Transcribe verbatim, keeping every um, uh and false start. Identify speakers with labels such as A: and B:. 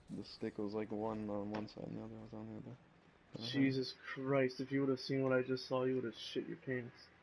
A: the stick was like one on one side and the other was on the other. Kinda hard.
B: Jesus Christ, if you would have seen what I just saw, you would have shit your pants.